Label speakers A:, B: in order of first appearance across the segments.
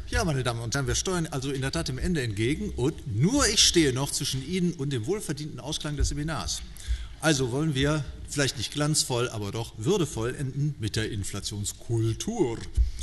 A: Ja, meine Damen und Herren, wir steuern also in der Tat dem Ende entgegen und nur ich stehe noch zwischen Ihnen und dem wohlverdienten Ausklang des Seminars. Also wollen wir vielleicht nicht glanzvoll, aber doch würdevoll enden mit der Inflationskultur.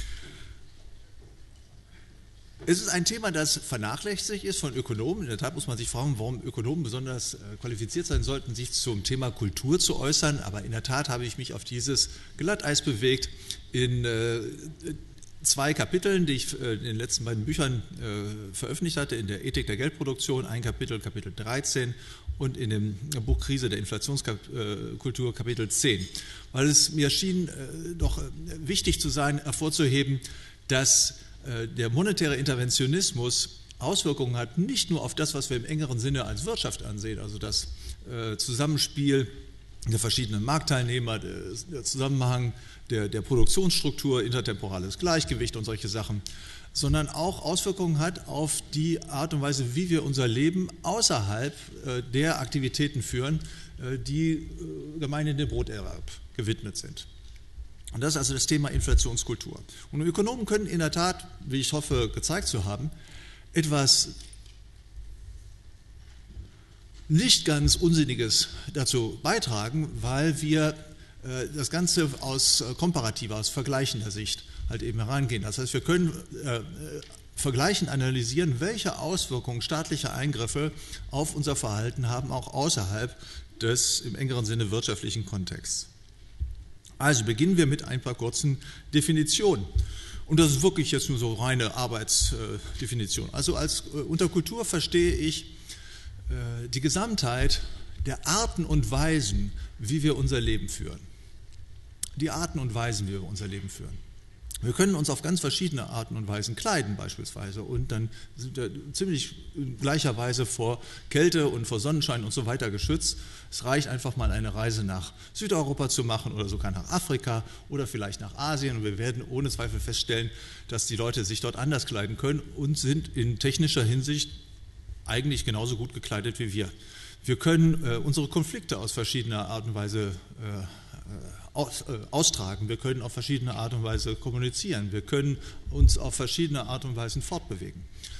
A: Es ist ein Thema, das vernachlässigt ist von Ökonomen. In der Tat muss man sich fragen, warum Ökonomen besonders qualifiziert sein sollten, sich zum Thema Kultur zu äußern. Aber in der Tat habe ich mich auf dieses Glatteis bewegt in 2 Kapiteln, die ich in den letzten beiden Büchern veröffentlicht hatte, in der Ethik der Geldproduktion, ein Kapitel, Kapitel 13 und in dem Buch Krise der Inflationskultur, Kapitel 10. Weil es mir schien doch wichtig zu sein, hervorzuheben, dass der monetäre Interventionismus Auswirkungen hat, nicht nur auf das, was wir im engeren Sinne als Wirtschaft ansehen, also das Zusammenspiel der verschiedenen Marktteilnehmer, der Zusammenhang der Produktionsstruktur, intertemporales Gleichgewicht und solche Sachen, sondern auch Auswirkungen hat auf die Art und Weise, wie wir unser Leben außerhalb der Aktivitäten führen, die gemeinhin dem Broterwerb gewidmet sind. Und das ist also das Thema Inflationskultur. Und Ökonomen können in der Tat, wie ich hoffe, gezeigt zu haben, etwas nicht ganz Unsinniges dazu beitragen, weil wir das Ganze aus komparativer, aus vergleichender Sicht halt eben herangehen. Das heißt, wir können vergleichen, analysieren, welche Auswirkungen staatliche Eingriffe auf unser Verhalten haben, auch außerhalb des im engeren Sinne wirtschaftlichen Kontexts. Also beginnen wir mit ein paar kurzen Definitionen. Und das ist wirklich jetzt nur so reine Arbeitsdefinition. Also unter Kultur verstehe ich die Gesamtheit der Arten und Weisen, wie wir unser Leben führen. Die Arten und Weisen, wie wir unser Leben führen. Wir können uns auf ganz verschiedene Arten und Weisen kleiden beispielsweise und dann sind wir ziemlich in gleicher Weise vor Kälte und vor Sonnenschein und so weiter geschützt. Es reicht einfach mal eine Reise nach Südeuropa zu machen oder sogar nach Afrika oder vielleicht nach Asien und wir werden ohne Zweifel feststellen, dass die Leute sich dort anders kleiden können und sind in technischer Hinsicht eigentlich genauso gut gekleidet wie wir. Wir können unsere Konflikte aus verschiedener Art und Weise austragen, wir können auf verschiedene Art und Weise kommunizieren, wir können uns auf verschiedene Art und Weisen fortbewegen.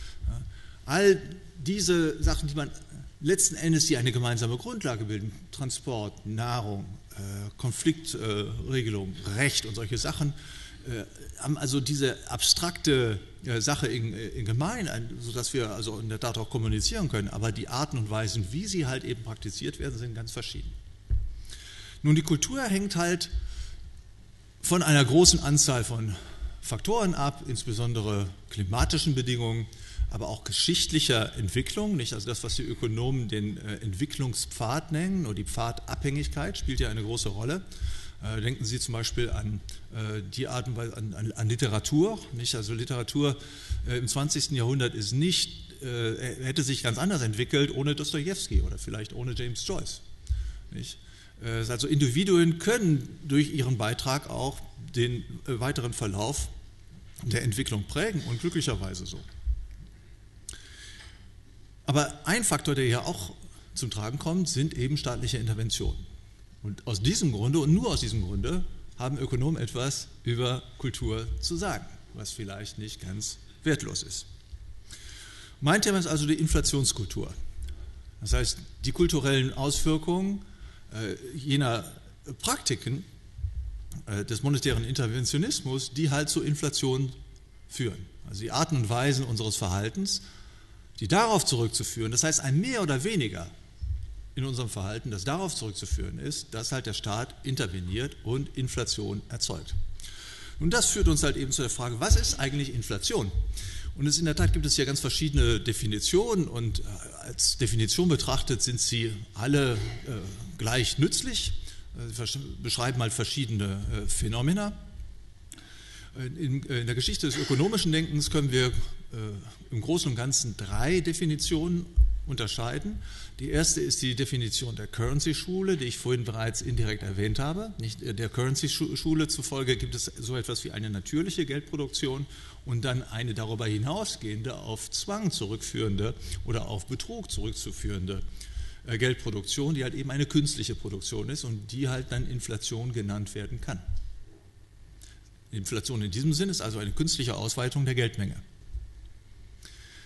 A: All diese Sachen, die man letzten Endes, die eine gemeinsame Grundlage bilden, Transport, Nahrung, Konfliktregelung, Recht und solche Sachen, haben also diese abstrakte Sache in gemein, sodass wir also in der Tat auch kommunizieren können, aber die Arten und Weisen, wie sie halt eben praktiziert werden, sind ganz verschieden. Nun, die Kultur hängt halt von einer großen Anzahl von Faktoren ab, insbesondere klimatischen Bedingungen, aber auch geschichtlicher Entwicklung, nicht? Also das, was die Ökonomen den Entwicklungspfad nennen, oder die Pfadabhängigkeit, spielt ja eine große Rolle. Denken Sie zum Beispiel an die Art und Weise, an Literatur, nicht? Also Literatur im 20. Jahrhundert ist nicht, hätte sich ganz anders entwickelt ohne Dostojewski oder vielleicht ohne James Joyce, nicht? Also Individuen können durch ihren Beitrag auch den weiteren Verlauf der Entwicklung prägen und glücklicherweise so. Aber ein Faktor, der hier auch zum Tragen kommt, sind eben staatliche Interventionen. Und aus diesem Grunde und nur aus diesem Grunde haben Ökonomen etwas über Kultur zu sagen, was vielleicht nicht ganz wertlos ist. Mein Thema ist also die Inflationskultur. Das heißt, die kulturellen Auswirkungen jener Praktiken des monetären Interventionismus, die halt zur Inflation führen. Also die Arten und Weisen unseres Verhaltens, die darauf zurückzuführen, das heißt ein mehr oder weniger in unserem Verhalten, das darauf zurückzuführen ist, dass halt der Staat interveniert und Inflation erzeugt. Und das führt uns halt eben zu der Frage, was ist eigentlich Inflation? Und in der Tat gibt es ja ganz verschiedene Definitionen und als Definition betrachtet sind sie alle gleich nützlich, beschreiben halt verschiedene Phänomena. In der Geschichte des ökonomischen Denkens können wir im Großen und Ganzen 3 Definitionen unterscheiden. Die erste ist die Definition der Currency-Schule, die ich vorhin bereits indirekt erwähnt habe. Der Currency-Schule zufolge gibt es so etwas wie eine natürliche Geldproduktion und dann eine darüber hinausgehende, auf Zwang zurückführende oder auf Betrug zurückzuführende Geldproduktion, die halt eben eine künstliche Produktion ist und die halt dann Inflation genannt werden kann. Inflation in diesem Sinn ist also eine künstliche Ausweitung der Geldmenge.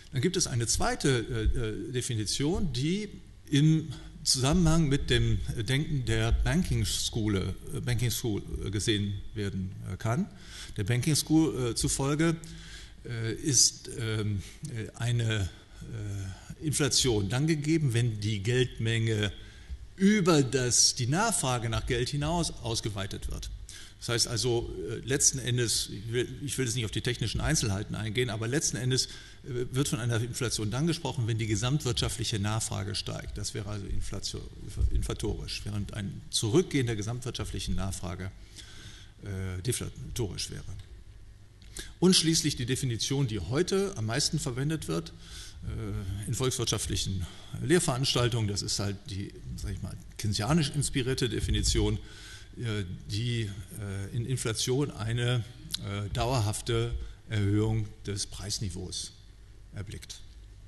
A: Dann gibt es eine zweite Definition, die im Zusammenhang mit dem Denken der Banking School gesehen werden kann. Der Banking School zufolge ist eine Inflation dann gegeben, wenn die Geldmenge über die Nachfrage nach Geld hinaus ausgeweitet wird. Das heißt also, letzten Endes, ich will jetzt nicht auf die technischen Einzelheiten eingehen, aber letzten Endes wird von einer Inflation dann gesprochen, wenn die gesamtwirtschaftliche Nachfrage steigt. Das wäre also inflatorisch, während ein Zurückgehen der gesamtwirtschaftlichen Nachfrage deflatorisch wäre. Und schließlich die Definition, die heute am meisten verwendet wird, in volkswirtschaftlichen Lehrveranstaltungen, das ist halt die, sag ich mal, keynesianisch inspirierte Definition, die in Inflation eine dauerhafte Erhöhung des Preisniveaus erblickt.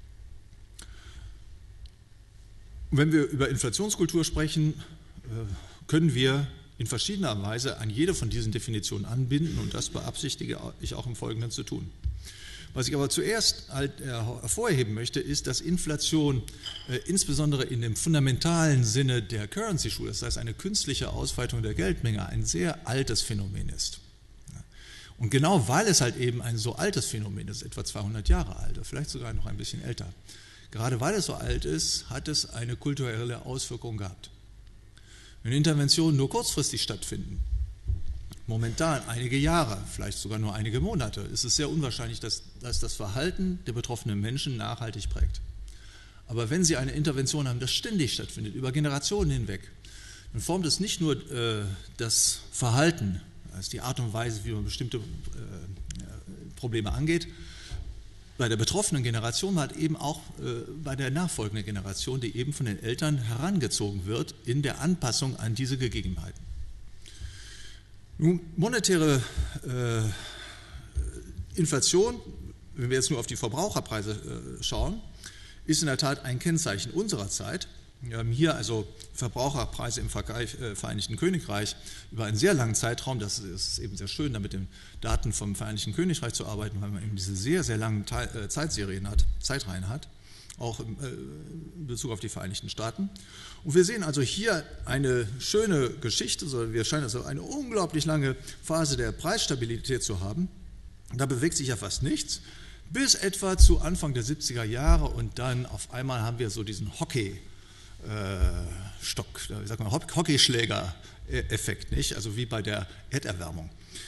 A: Und wenn wir über Inflationskultur sprechen, können wir in verschiedener Weise an jede von diesen Definitionen anbinden, und das beabsichtige ich auch im Folgenden zu tun. Was ich aber zuerst halt hervorheben möchte, ist, dass Inflation insbesondere in dem fundamentalen Sinne der Currency Schule, das heißt eine künstliche Ausweitung der Geldmenge, ein sehr altes Phänomen ist. Und genau weil es halt eben ein so altes Phänomen ist, etwa 200 Jahre alt, oder vielleicht sogar noch ein bisschen älter, gerade weil es so alt ist, hat es eine kulturelle Auswirkung gehabt. Wenn Interventionen nur kurzfristig stattfinden, momentan einige Jahre, vielleicht sogar nur einige Monate, ist es sehr unwahrscheinlich, dass das Verhalten der betroffenen Menschen nachhaltig prägt. Aber wenn Sie eine Intervention haben, das ständig stattfindet, über Generationen hinweg, dann formt es nicht nur das Verhalten, also die Art und Weise, wie man bestimmte Probleme angeht, bei der betroffenen Generation, halt eben auch bei der nachfolgenden Generation, die eben von den Eltern herangezogen wird in der Anpassung an diese Gegebenheiten. Nun, monetäre Inflation, wenn wir jetzt nur auf die Verbraucherpreise schauen, ist in der Tat ein Kennzeichen unserer Zeit. Wir haben hier also Verbraucherpreise im Vereinigten Königreich über einen sehr langen Zeitraum. Das ist eben sehr schön, da mit den Daten vom Vereinigten Königreich zu arbeiten, weil man eben diese sehr, sehr langen Zeitreihen hat, auch in Bezug auf die Vereinigten Staaten. Und wir sehen also hier eine schöne Geschichte, wir scheinen also eine unglaublich lange Phase der Preisstabilität zu haben. Da bewegt sich ja fast nichts, bis etwa zu Anfang der 70er Jahre, und dann auf einmal haben wir so diesen Hockeyschläger-Effekt, nicht? Also wie bei der Erderwärmung.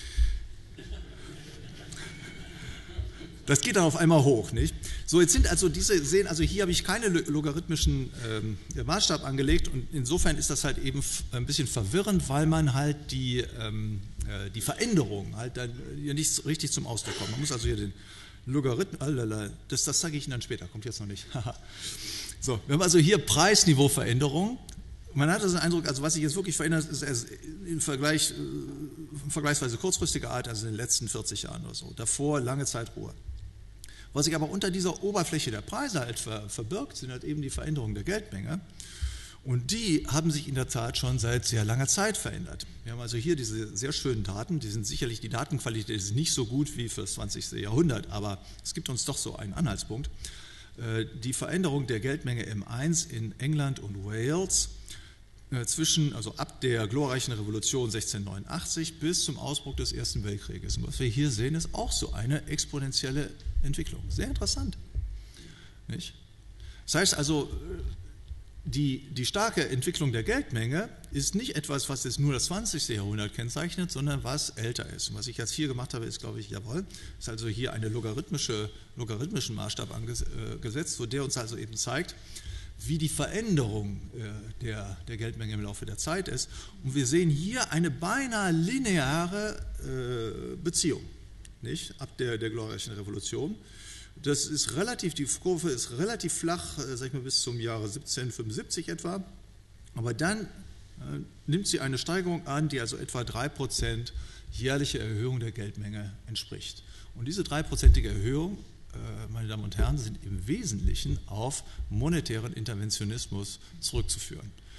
A: Das geht dann auf einmal hoch, nicht? So, jetzt sind also sehen, also hier habe ich keinen logarithmischen Maßstab angelegt, und insofern ist das halt eben ein bisschen verwirrend, weil man halt die Veränderung halt dann hier nicht richtig zum Ausdruck kommt. Man muss also hier den Logarithmus, das zeige ich Ihnen dann später, kommt jetzt noch nicht. So, wir haben also hier Preisniveauveränderung. Man hat also den Eindruck, also was sich jetzt wirklich verändert, ist in vergleichsweise kurzfristiger Art, also in den letzten 40 Jahren oder so. Davor lange Zeit Ruhe. Was sich aber unter dieser Oberfläche der Preise halt verbirgt, sind halt eben die Veränderungen der Geldmenge. Und die haben sich in der Tat schon seit sehr langer Zeit verändert. Wir haben also hier diese sehr schönen Daten, die Datenqualität ist nicht so gut wie für das 20. Jahrhundert, aber es gibt uns doch so einen Anhaltspunkt. Die Veränderung der Geldmenge M1 in England und Wales also ab der glorreichen Revolution 1689 bis zum Ausbruch des Ersten Weltkrieges. Und was wir hier sehen, ist auch so eine exponentielle Entwicklung. Sehr interessant. Nicht? Das heißt also, die starke Entwicklung der Geldmenge ist nicht etwas, was jetzt nur das 20. Jahrhundert kennzeichnet, sondern was älter ist. Und was ich jetzt hier gemacht habe, ist, glaube ich, ist also hier einen logarithmischen Maßstab angesetzt, der uns also eben zeigt, wie die Veränderung der Geldmenge im Laufe der Zeit ist. Und wir sehen hier eine beinahe lineare Beziehung, nicht? Ab der glorreichen Revolution. Das ist die Kurve ist relativ flach, sag ich mal, bis zum Jahre 1775 etwa. Aber dann nimmt sie eine Steigerung an, die also etwa 3% jährliche Erhöhung der Geldmenge entspricht. Und diese 3%ige Erhöhung, meine Damen und Herren, sind im Wesentlichen auf monetären Interventionismus zurückzuführen.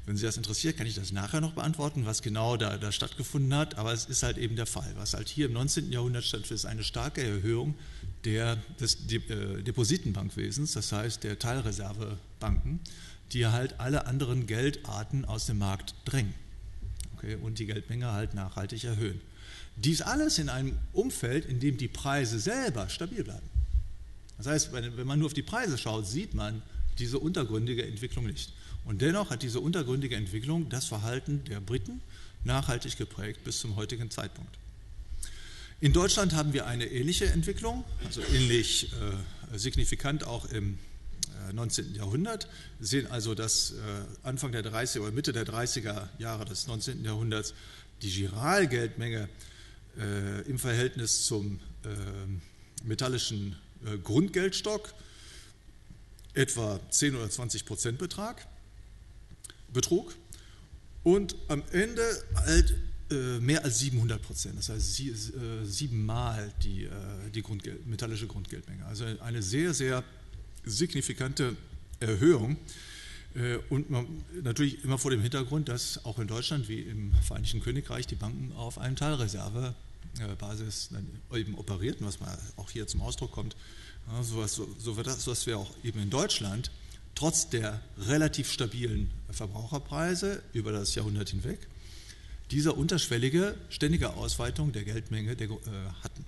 A: Wenn Sie das interessiert, kann ich das nachher noch beantworten, was genau da stattgefunden hat, aber es ist halt eben der Fall. Was halt hier im 19. Jahrhundert stattfindet, ist eine starke Erhöhung des Depositenbankwesens, das heißt der Teilreservebanken, die halt alle anderen Geldarten aus dem Markt drängen, okay, und die Geldmenge halt nachhaltig erhöhen. Dies alles in einem Umfeld, in dem die Preise selber stabil bleiben. Das heißt, wenn man nur auf die Preise schaut, sieht man diese untergründige Entwicklung nicht. Und dennoch hat diese untergründige Entwicklung das Verhalten der Briten nachhaltig geprägt bis zum heutigen Zeitpunkt. In Deutschland haben wir eine ähnliche Entwicklung, also ähnlich signifikant auch im 19. Jahrhundert. Wir sehen also, dass Anfang der 30er oder Mitte der 30er Jahre des 19. Jahrhunderts die Giralgeldmenge im Verhältnis zum metallischen Grundgeldstock etwa 10 oder 20% betrug und am Ende halt mehr als 700%, das heißt 7-mal die metallische Grundgeldmenge. Also eine sehr, sehr signifikante Erhöhung und natürlich immer vor dem Hintergrund, dass auch in Deutschland wie im Vereinigten Königreich die Banken auf einem Teilreservebasis eben operierten, was mal auch hier zum Ausdruck kommt. Ja, sowas wir auch eben in Deutschland trotz der relativ stabilen Verbraucherpreise über das Jahrhundert hinweg dieser unterschwellige, ständige Ausweitung der Geldmenge hatten.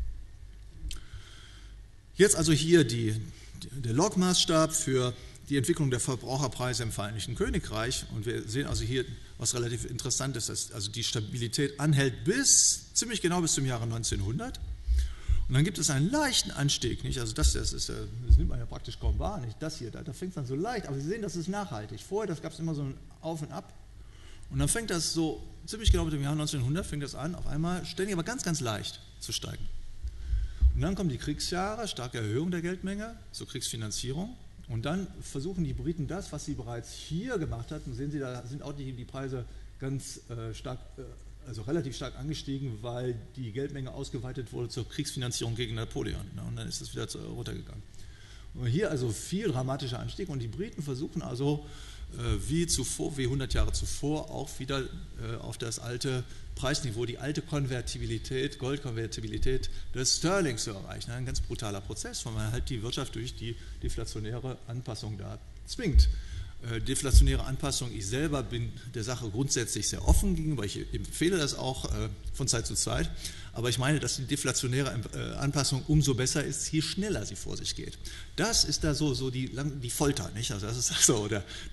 A: Jetzt also hier der Log-Maßstab für die Entwicklung der Verbraucherpreise im Vereinigten Königreich und wir sehen also hier, was relativ interessant ist, dass also die Stabilität anhält ziemlich genau bis zum Jahre 1900. Und dann gibt es einen leichten Anstieg, nicht? Also das nimmt man ja praktisch kaum wahr, nicht? Das hier, da fängt es dann so leicht, aber Sie sehen, das ist nachhaltig. Vorher, das gab es immer so ein Auf und Ab. Und dann fängt das so, ziemlich genau mit dem Jahr 1900, fängt das an, auf einmal ständig, aber ganz, ganz leicht zu steigen. Und dann kommen die Kriegsjahre, starke Erhöhung der Geldmenge zur Kriegsfinanzierung. Und dann versuchen die Briten das, was sie bereits hier gemacht hatten, sehen Sie, da sind auch die Preise ganz stark also relativ stark angestiegen, weil die Geldmenge ausgeweitet wurde zur Kriegsfinanzierung gegen Napoleon. Und dann ist es wieder runtergegangen. Und hier also viel dramatischer Anstieg und die Briten versuchen also wie 100 Jahre zuvor auch wieder auf das alte Preisniveau, die alte Konvertibilität, Goldkonvertibilität des Sterling zu erreichen. Ein ganz brutaler Prozess, weil man halt die Wirtschaft durch die deflationäre Anpassung da zwingt. Deflationäre Anpassung, ich selber bin der Sache grundsätzlich sehr offen gegenüber, ich empfehle das auch von Zeit zu Zeit, aber ich meine, dass die deflationäre Anpassung umso besser ist, je schneller sie vor sich geht. Das ist da so die Folter, nicht? Also das ist so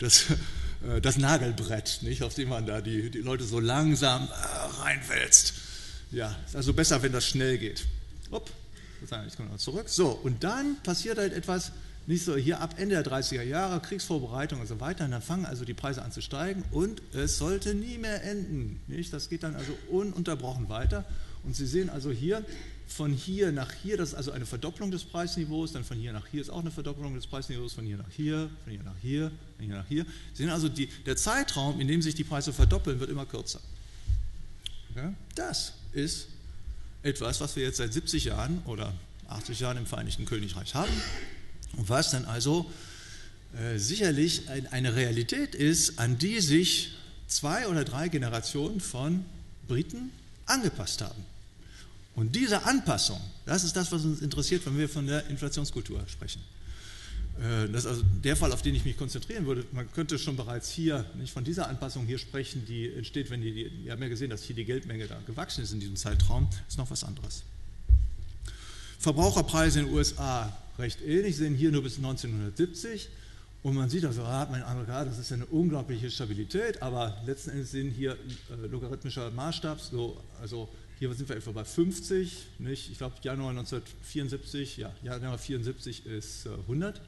A: das Nagelbrett, nicht? Auf dem man da die Leute so langsam reinwälzt. Ja, ist also besser, wenn das schnell geht. Ich komme noch zurück. So, und dann passiert halt etwas, nicht so hier ab Ende der 30er Jahre, Kriegsvorbereitung und so weiter, und dann fangen also die Preise an zu steigen und es sollte nie mehr enden. Nicht? Das geht dann also ununterbrochen weiter und Sie sehen also hier, von hier nach hier, das ist also eine Verdopplung des Preisniveaus, dann von hier nach hier ist auch eine Verdopplung des Preisniveaus, von hier nach hier, von hier nach hier, von hier nach hier. Sie sehen also, der Zeitraum, in dem sich die Preise verdoppeln, wird immer kürzer. Okay? Das ist etwas, was wir jetzt seit 70 Jahren oder 80 Jahren im Vereinigten Königreich haben. Und was dann also sicherlich eine Realität ist, an die sich 2 oder 3 Generationen von Briten angepasst haben. Und diese Anpassung, das ist das, was uns interessiert, wenn wir von der Inflationskultur sprechen. Das ist also der Fall, auf den ich mich konzentrieren würde. Man könnte schon bereits hier nicht von dieser Anpassung hier sprechen, die entsteht, wenn wir haben ja gesehen, dass hier die Geldmenge da gewachsen ist in diesem Zeitraum, ist noch was anderes. Verbraucherpreise in den USA recht ähnlich, sehen hier nur bis 1970 und man sieht also, das ist ja eine unglaubliche Stabilität, aber letzten Endes sehen hier logarithmischer Maßstab, also hier sind wir etwa bei 50, nicht? Ich glaube Januar 1974, ja, Januar 74 ist 100.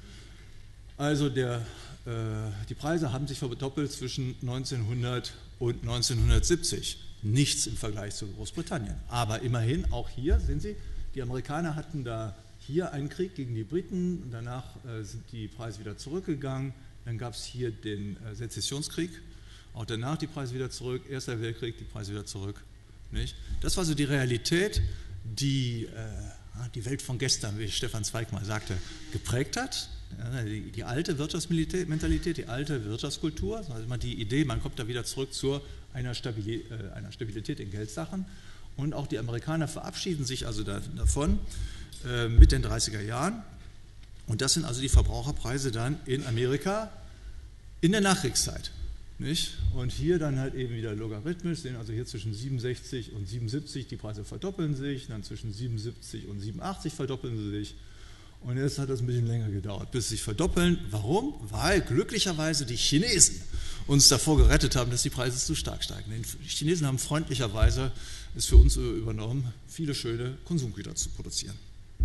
A: Also die Preise haben sich verdoppelt zwischen 1900 und 1970. Nichts im Vergleich zu Großbritannien. Aber immerhin, auch hier sehen Sie, die Amerikaner hatten da hier einen Krieg gegen die Briten, und danach sind die Preise wieder zurückgegangen. Dann gab es hier den Sezessionskrieg, auch danach die Preise wieder zurück, Erster Weltkrieg, die Preise wieder zurück. Nicht? Das war so die Realität, die die Welt von gestern, wie Stefan Zweig mal sagte, geprägt hat. Ja, die alte Wirtschaftsmentalität, die alte Wirtschaftskultur, also immer die Idee, man kommt da wieder zurück zu einer Stabilität in Geldsachen. Und auch die Amerikaner verabschieden sich also davon mit den 30er Jahren. Und das sind also die Verbraucherpreise dann in Amerika in der Nachkriegszeit. Nicht? Und hier dann halt eben wieder logarithmisch, sehen also hier zwischen 67 und 77, die Preise verdoppeln sich, dann zwischen 77 und 87 verdoppeln sie sich. Und jetzt hat das ein bisschen länger gedauert, bis sie sich verdoppeln. Warum? Weil glücklicherweise die Chinesen uns davor gerettet haben, dass die Preise zu stark steigen. Die Chinesen haben freundlicherweise es für uns übernommen, viele schöne Konsumgüter zu produzieren.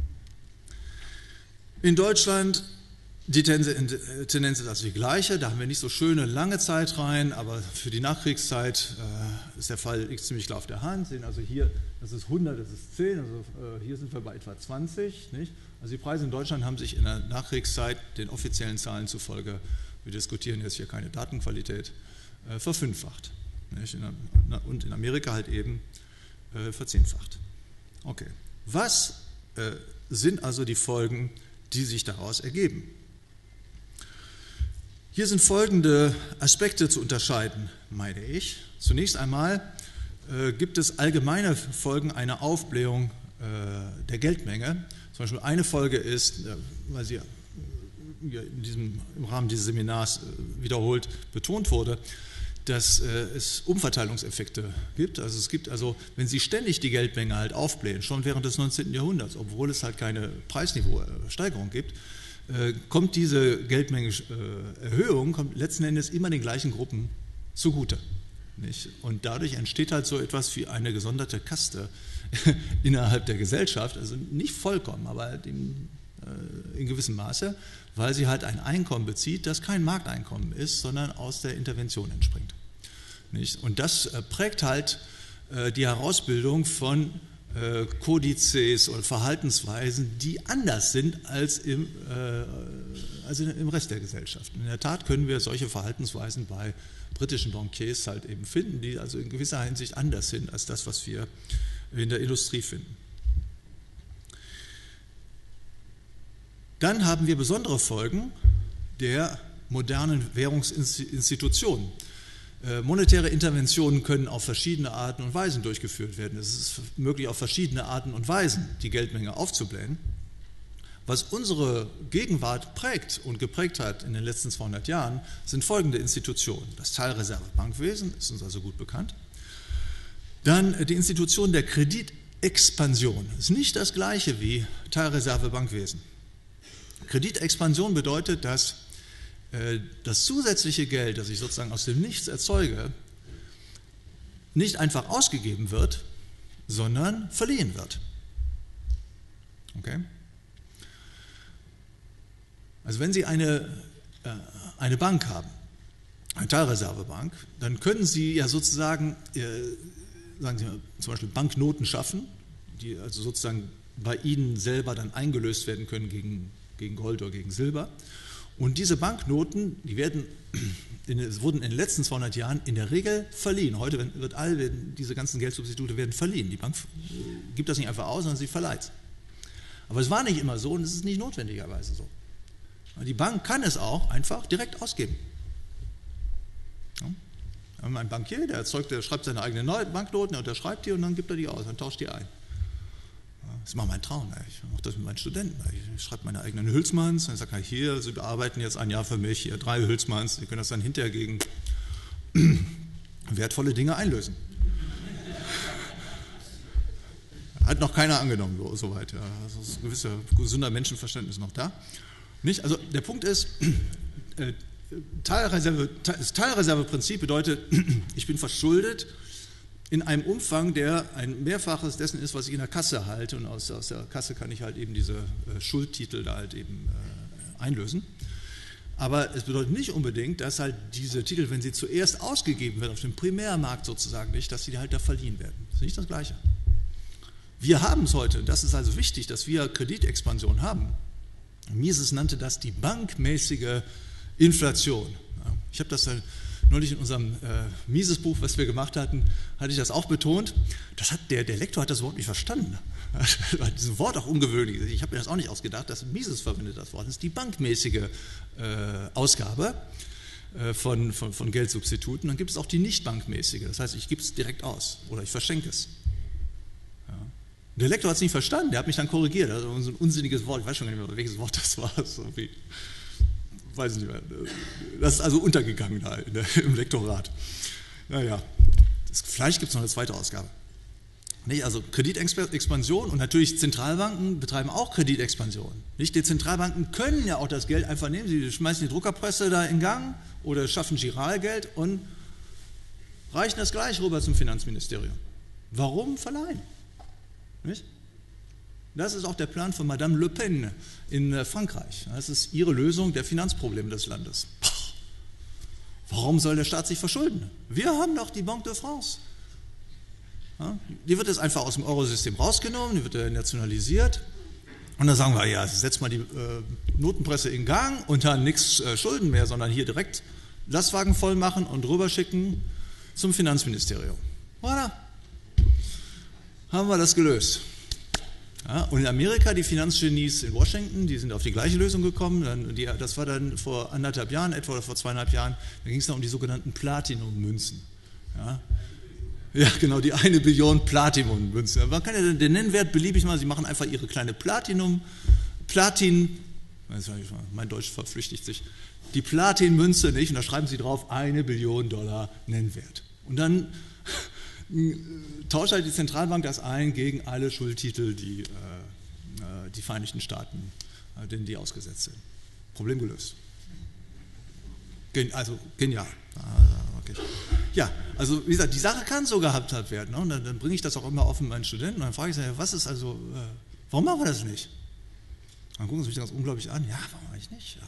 A: In Deutschland die Tendenz ist also die gleiche, da haben wir nicht so schöne lange Zeitreihen, aber für die Nachkriegszeit ist der Fall ziemlich klar auf der Hand. Sehen also hier, das ist 100, das ist 10, also hier sind wir bei etwa 20. Nicht? Also die Preise in Deutschland haben sich in der Nachkriegszeit, den offiziellen Zahlen zufolge, wir diskutieren jetzt hier keine Datenqualität, verfünffacht. Nicht? Und in Amerika halt eben verzehnfacht. Okay. Was sind also die Folgen, die sich daraus ergeben? Hier sind folgende Aspekte zu unterscheiden, meine ich. Zunächst einmal gibt es allgemeine Folgen einer Aufblähung der Geldmenge. Zum Beispiel eine Folge ist, weil sie im Rahmen dieses Seminars wiederholt betont wurde, dass es Umverteilungseffekte gibt. Also es gibt also, wenn Sie ständig die Geldmenge halt aufblähen, schon während des 19. Jahrhunderts, obwohl es halt keine Preisniveausteigerung gibt, kommt diese Geldmengenerhöhung letzten Endes immer den gleichen Gruppen zugute. Nicht? Und dadurch entsteht halt so etwas wie eine gesonderte Kaste innerhalb der Gesellschaft, also nicht vollkommen, aber halt in gewissem Maße, weil sie halt ein Einkommen bezieht, das kein Markteinkommen ist, sondern aus der Intervention entspringt. Nicht? Und das prägt halt die Herausbildung von Kodizes oder Verhaltensweisen, die anders sind als im Rest der Gesellschaft. In der Tat können wir solche Verhaltensweisen bei britischen Bankiers halt eben finden, die also in gewisser Hinsicht anders sind als das, was wir in der Industrie finden. Dann haben wir besondere Folgen der modernen Währungsinstitutionen. Monetäre Interventionen können auf verschiedene Arten und Weisen durchgeführt werden. Es ist möglich, auf verschiedene Arten und Weisen die Geldmenge aufzublähen. Was unsere Gegenwart prägt und geprägt hat in den letzten 200 Jahren, sind folgende Institutionen. Das Teilreservebankwesen ist uns also gut bekannt. Dann die Institution der Kreditexpansion. Das ist nicht das gleiche wie Teilreservebankwesen. Kreditexpansion bedeutet, dass das zusätzliche Geld, das ich sozusagen aus dem Nichts erzeuge, nicht einfach ausgegeben wird, sondern verliehen wird. Okay? Also wenn Sie eine Bank haben, eine Teilreservebank, dann können Sie ja sozusagen, sagen Sie mal, zum Beispiel Banknoten schaffen, die also sozusagen bei Ihnen selber dann eingelöst werden können gegen Gold oder gegen Silber. Und diese Banknoten, wurden in den letzten 200 Jahren in der Regel verliehen. Heute werden diese ganzen Geldsubstitute werden verliehen. Die Bank gibt das nicht einfach aus, sondern sie verleiht es. Aber es war nicht immer so und es ist nicht notwendigerweise so. Die Bank kann es auch einfach direkt ausgeben. Ja? Wir haben einen Bankier, der schreibt seine eigenen Banknoten, er unterschreibt die und dann gibt er die aus, dann tauscht die ein. Das ist mal mein Traum. Ich mache das mit meinen Studenten. Ich schreibe meine eigenen Hülsmanns. Dann sage ich, hier, Sie arbeiten jetzt ein Jahr für mich, hier 3 Hülsmanns. Sie können das dann hinterher gegen wertvolle Dinge einlösen. Hat noch keiner angenommen, soweit. Ja. Also ist ein gewisser gesunder Menschenverständnis noch da. Nicht? Also der Punkt ist, das Teilreserveprinzip bedeutet, ich bin verschuldet in einem Umfang, der ein Mehrfaches dessen ist, was ich in der Kasse halte. Und aus der Kasse kann ich halt eben diese Schuldtitel da halt eben einlösen. Aber es bedeutet nicht unbedingt, dass halt diese Titel, wenn sie zuerst ausgegeben werden, auf dem Primärmarkt sozusagen nicht, dass sie halt da verliehen werden. Das ist nicht das Gleiche. Wir haben es heute, das ist also wichtig, dass wir Kreditexpansion haben. Mises nannte das die bankmäßige Inflation. Ich habe das neulich in unserem Mises-Buch, was wir gemacht hatten, hatte ich das auch betont. Der Lektor hat das Wort nicht verstanden. Dieses Wort auch ungewöhnlich. Ich habe mir das auch nicht ausgedacht. Das Mises verwendet das Wort. Das ist die bankmäßige Ausgabe von Geldsubstituten. Dann gibt es auch die nicht bankmäßige. Das heißt, ich gebe es direkt aus oder ich verschenke es. Ja. Der Lektor hat es nicht verstanden. Der hat mich dann korrigiert. Also so ein unsinniges Wort. Ich weiß schon gar nicht mehr, welches Wort das war. Weiß ich nicht mehr. Das ist also untergegangen da im Lektorat. Naja, vielleicht gibt es noch eine zweite Ausgabe. Nicht? Also Kreditexpansion und natürlich Zentralbanken betreiben auch Kreditexpansion. Nicht? Die Zentralbanken können ja auch das Geld einfach nehmen, sie schmeißen die Druckerpresse da in Gang oder schaffen Giralgeld und reichen das gleich rüber zum Finanzministerium. Warum verleihen? Nicht? Das ist auch der Plan von Madame Le Pen in Frankreich. Das ist ihre Lösung der Finanzprobleme des Landes. Warum soll der Staat sich verschulden? Wir haben doch die Banque de France. Ja, die wird jetzt einfach aus dem Eurosystem rausgenommen, die wird nationalisiert. Und dann sagen wir, ja, setzt mal die Notenpresse in Gang und dann nichts Schulden mehr, sondern hier direkt Lastwagen voll machen und rüberschicken zum Finanzministerium. Voilà. Haben wir das gelöst. Ja, und in Amerika, die Finanzgenies in Washington, die sind auf die gleiche Lösung gekommen. Das war dann vor 1,5 Jahren etwa oder vor 2,5 Jahren. Da ging es dann um die sogenannten Platinum-Münzen. Ja, genau, die 1 Billion Platinum-Münzen. Man kann ja den Nennwert beliebig machen. Sie machen einfach ihre kleine mein Deutsch verflüchtigt sich, die Platin-Münze nicht. Und da schreiben sie drauf 1 Billion $, Nennwert. Und dann tauscht halt die Zentralbank das ein gegen alle Schuldtitel, die die Vereinigten Staaten, denen die ausgesetzt sind. Problem gelöst. Also genial. Okay. Ja, also wie gesagt, die Sache kann so gehandhabt werden. Ne? Und dann bringe ich das auch immer auf mit meinen Studenten und dann frage ich sie, was ist also, warum machen wir das nicht? Dann gucken sie mich ganz unglaublich an. Ja, warum mache ich nicht? Ja.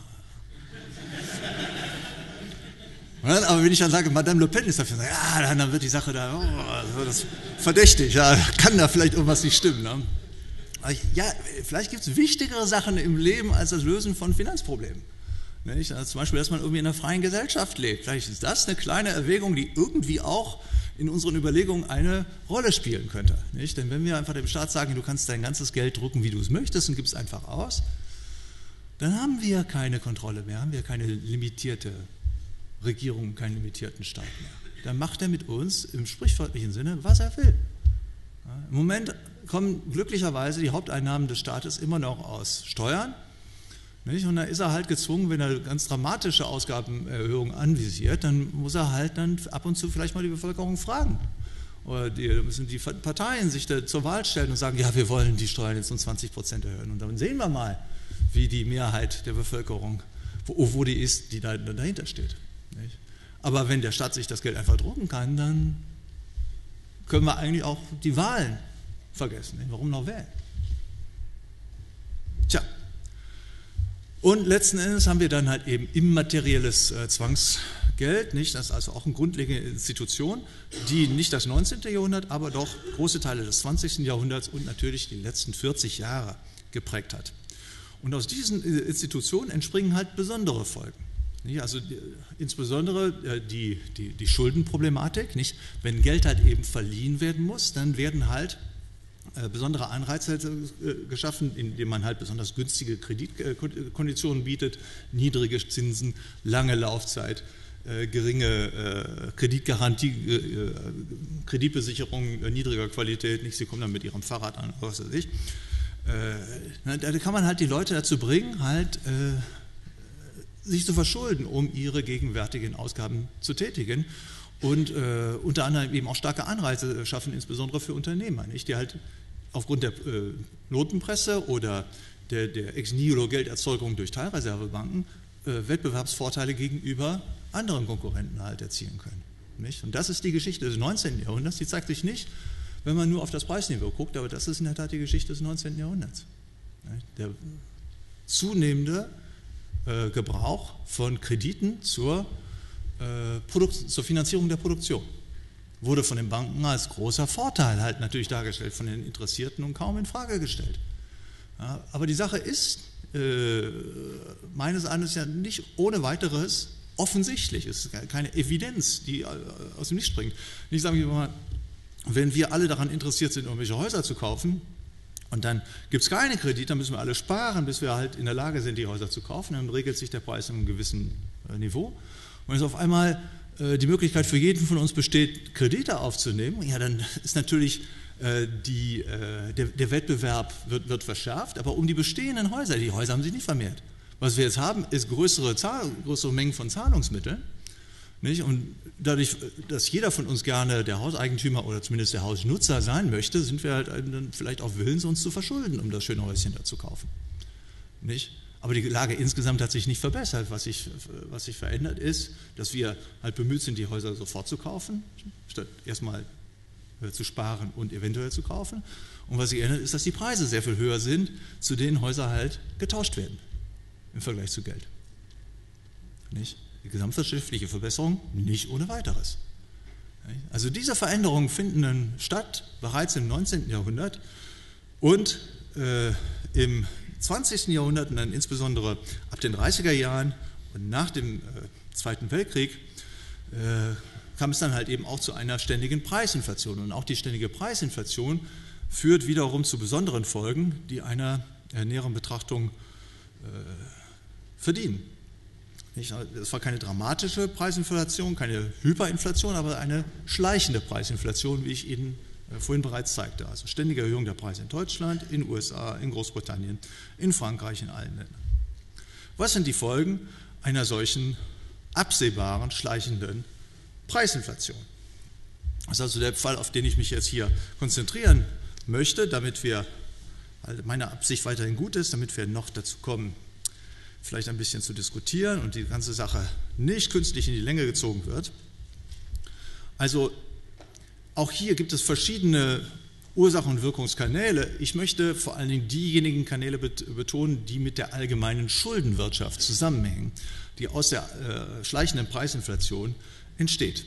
A: Aber wenn ich dann sage, Madame Le Pen ist dafür, ja, dann wird die Sache da, das verdächtig, ja, kann da vielleicht irgendwas nicht stimmen. Ne? Ja, vielleicht gibt es wichtigere Sachen im Leben als das Lösen von Finanzproblemen. Nicht? Also zum Beispiel, dass man irgendwie in einer freien Gesellschaft lebt. Vielleicht ist das eine kleine Erwägung, die irgendwie auch in unseren Überlegungen eine Rolle spielen könnte. Nicht? Denn wenn wir einfach dem Staat sagen, du kannst dein ganzes Geld drucken, wie du es möchtest und gibst es einfach aus, dann haben wir keine Kontrolle mehr, haben wir keine limitierte Regierung, keinen limitierten Staat mehr. Dann macht er mit uns im sprichwörtlichen Sinne, was er will. Ja, im Moment kommen glücklicherweise die Haupteinnahmen des Staates immer noch aus Steuern. Nicht? Und da ist er halt gezwungen, wenn er ganz dramatische Ausgabenerhöhungen anvisiert, dann muss er halt dann ab und zu vielleicht mal die Bevölkerung fragen. Oder müssen die Parteien sich da zur Wahl stellen und sagen, ja, wir wollen die Steuern jetzt um 20% erhöhen. Und dann sehen wir mal, wie die Mehrheit der Bevölkerung, wo die ist, die da dahinter steht. Nicht? Aber wenn der Staat sich das Geld einfach drucken kann, dann können wir eigentlich auch die Wahlen vergessen. Nicht? Warum noch wählen? Tja. Und letzten Endes haben wir dann halt eben immaterielles Zwangsgeld, nicht? Das ist also auch eine grundlegende Institution, die nicht das 19. Jahrhundert, aber doch große Teile des 20. Jahrhunderts und natürlich die letzten 40 Jahre geprägt hat. Und aus diesen Institutionen entspringen halt besondere Folgen. Also insbesondere die Schuldenproblematik. Nicht? Wenn Geld halt eben verliehen werden muss, dann werden halt besondere Anreize geschaffen, indem man halt besonders günstige Kreditkonditionen bietet, niedrige Zinsen, lange Laufzeit, geringe Kreditgarantie, Kreditbesicherung niedriger Qualität. Nicht? Sie kommen dann mit ihrem Fahrrad an, was weiß ich. Da kann man halt die Leute dazu bringen, halt sich zu verschulden, um ihre gegenwärtigen Ausgaben zu tätigen und unter anderem eben auch starke Anreize schaffen, insbesondere für Unternehmer, nicht? Die halt aufgrund der Notenpresse oder der Ex-Nihilo-Gelderzeugung durch Teilreservebanken Wettbewerbsvorteile gegenüber anderen Konkurrenten halt erzielen können. Nicht? Und das ist die Geschichte des 19. Jahrhunderts, die zeigt sich nicht, wenn man nur auf das Preisniveau guckt, aber das ist in der Tat die Geschichte des 19. Jahrhunderts. Der zunehmende Gebrauch von Krediten zur Finanzierung der Produktion wurde von den Banken als großer Vorteil halt natürlich dargestellt, von den Interessierten und kaum in Frage gestellt. Ja, aber die Sache ist meines Erachtens ja nicht ohne weiteres offensichtlich, es ist keine Evidenz, die aus dem Nichts springt. Und ich sage mal, wenn wir alle daran interessiert sind, irgendwelche Häuser zu kaufen, und dann gibt es keine Kredite, dann müssen wir alle sparen, bis wir halt in der Lage sind, die Häuser zu kaufen, dann regelt sich der Preis in einem gewissen Niveau. Und wenn es auf einmal die Möglichkeit für jeden von uns besteht, Kredite aufzunehmen, ja, dann ist natürlich der Wettbewerb wird verschärft, aber um die bestehenden Häuser, die Häuser haben sich nicht vermehrt. Was wir jetzt haben, ist größere Mengen von Zahlungsmitteln. Nicht? Und dadurch, dass jeder von uns gerne der Hauseigentümer oder zumindest der Hausnutzer sein möchte, sind wir halt dann vielleicht auch willens, uns zu verschulden, um das schöne Häuschen da zu kaufen. Nicht? Aber die Lage insgesamt hat sich nicht verbessert. Was sich verändert ist, dass wir halt bemüht sind, die Häuser sofort zu kaufen, statt erstmal zu sparen und eventuell zu kaufen. Und was sich ändert, ist, dass die Preise sehr viel höher sind, zu denen Häuser halt getauscht werden im Vergleich zu Geld. Nicht? Die gesamtwirtschaftliche Verbesserung nicht ohne weiteres. Also diese Veränderungen finden dann statt bereits im 19. Jahrhundert und im 20. Jahrhundert und dann insbesondere ab den 30er Jahren und nach dem Zweiten Weltkrieg kam es dann halt eben auch zu einer ständigen Preisinflation. Und auch die ständige Preisinflation führt wiederum zu besonderen Folgen, die einer näheren Betrachtung verdienen. Es war keine dramatische Preisinflation, keine Hyperinflation, aber eine schleichende Preisinflation, wie ich Ihnen vorhin bereits zeigte. Also ständige Erhöhung der Preise in Deutschland, in den USA, in Großbritannien, in Frankreich, in allen Ländern. Was sind die Folgen einer solchen absehbaren, schleichenden Preisinflation? Das ist also der Fall, auf den ich mich jetzt hier konzentrieren möchte, damit wir, weil meine Absicht weiterhin gut ist, damit wir noch dazu kommen, vielleicht ein bisschen zu diskutieren und die ganze Sache nicht künstlich in die Länge gezogen wird. Also auch hier gibt es verschiedene Ursachen- und Wirkungskanäle. Ich möchte vor allen Dingen diejenigen Kanäle betonen, die mit der allgemeinen Schuldenwirtschaft zusammenhängen, die aus der schleichenden Preisinflation entsteht.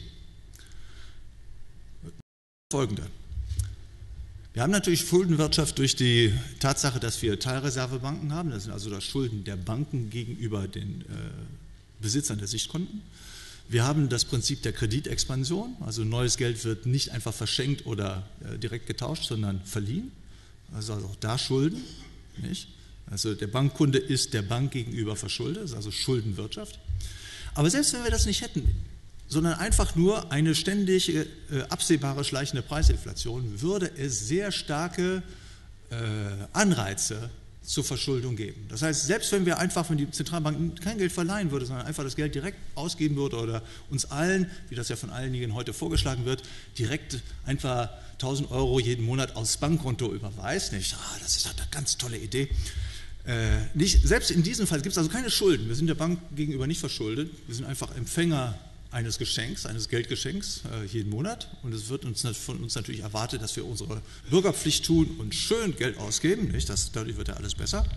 A: Folgende. Wir haben natürlich Schuldenwirtschaft durch die Tatsache, dass wir Teilreservebanken haben. Das sind also das Schulden der Banken gegenüber den Besitzern der Sichtkonten. Wir haben das Prinzip der Kreditexpansion. Also neues Geld wird nicht einfach verschenkt oder direkt getauscht, sondern verliehen. Also auch da Schulden. Nicht? Also der Bankkunde ist der Bank gegenüber verschuldet. Das ist also Schuldenwirtschaft. Aber selbst wenn wir das nicht hätten, sondern einfach nur eine ständig absehbare schleichende Preisinflation, würde es sehr starke Anreize zur Verschuldung geben. Das heißt, selbst wenn wir einfach, wenn die Zentralbank kein Geld verleihen würde, sondern einfach das Geld direkt ausgeben würde oder uns allen, wie das ja von einigen heute vorgeschlagen wird, direkt einfach 1.000 € jeden Monat aufs Bankkonto überweist, nicht? Das ist eine ganz tolle Idee. Selbst in diesem Fall gibt es also keine Schulden. Wir sind der Bank gegenüber nicht verschuldet. Wir sind einfach Empfänger eines Geschenks, eines Geldgeschenks jeden Monat, und es wird von uns natürlich erwartet, dass wir unsere Bürgerpflicht tun und schön Geld ausgeben, nicht? Dadurch wird ja alles besser.